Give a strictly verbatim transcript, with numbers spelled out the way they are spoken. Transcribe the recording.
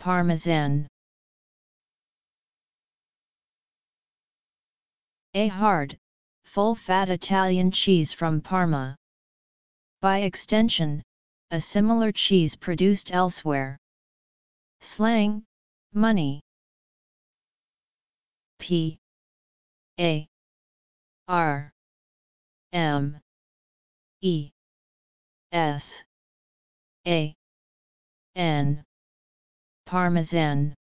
parmesan. A hard, full-fat Italian cheese from Parma. By extension, a similar cheese produced elsewhere. Slang, money. P A R M E S A N Parmesan.